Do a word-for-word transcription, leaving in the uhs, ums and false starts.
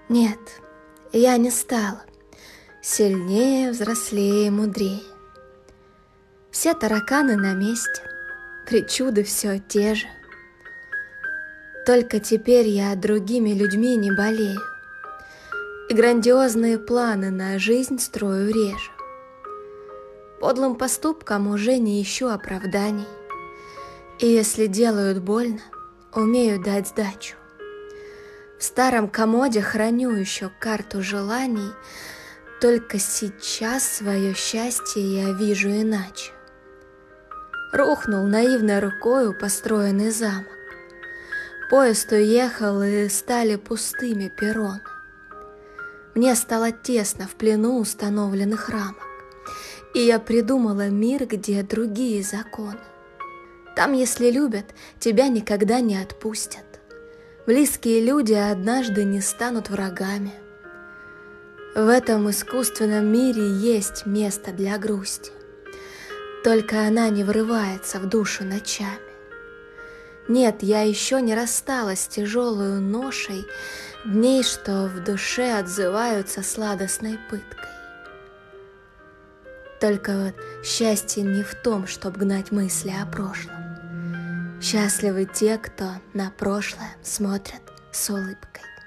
Нет, я не стала сильнее, взрослее, мудрее. Все тараканы на месте, причуды все те же. Только теперь я другими людьми не болею и грандиозные планы на жизнь строю реже. Подлым поступкам уже не ищу оправданий, и если делают больно, умею дать сдачу. В старом комоде храню еще карту желаний, только сейчас свое счастье я вижу иначе. Рухнул наивной рукою построенный замок. Поезд уехал, и стали пустыми перроны. Мне стало тесно в плену установленных рамок, и я придумала мир, где другие законы. Там, если любят, тебя никогда не отпустят. Близкие люди однажды не станут врагами. В этом искусственном мире есть место для грусти, только она не врывается в душу ночами. Нет, я еще не рассталась с тяжелой ношей дней, что в душе отзываются сладостной пыткой. Только вот счастье не в том, чтоб гнать мысли о прошлом. Счастливы те, кто на прошлое смотрят с улыбкой.